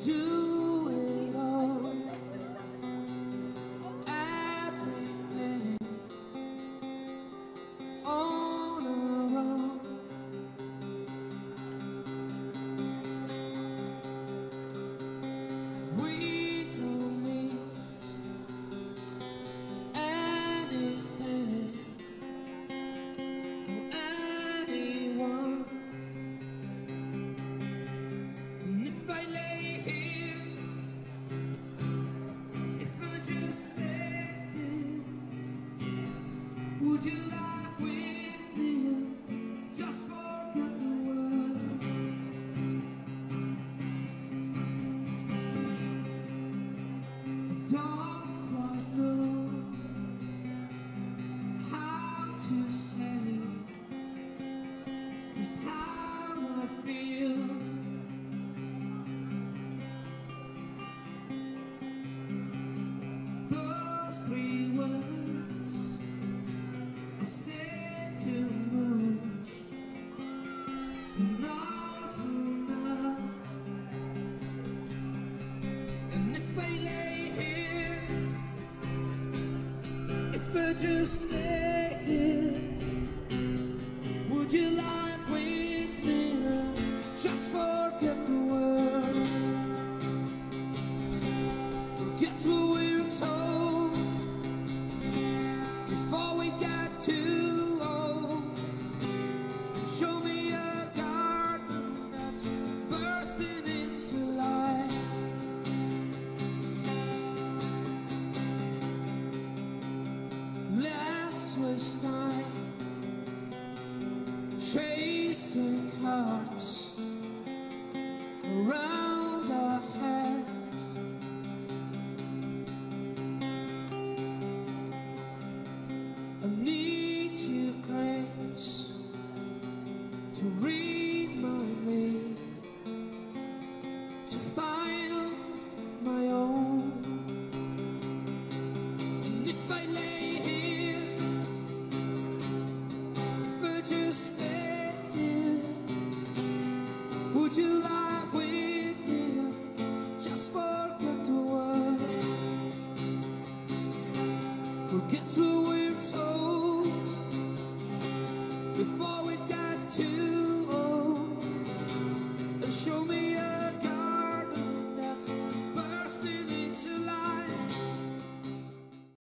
do it all, everything on our own. We don't need anything or anyone. And if I lay here, if I just stay here, would you lie with me? Just forget the world. Don't quite know how to say just how I feel. Those 3 words I say too much, not enough. And if I lay here, if I just lay here, would you lie with me? Just forget the world. Guess what we're told before we get too old. Show me a garden that's bursting into life. Let's waste time chasing cars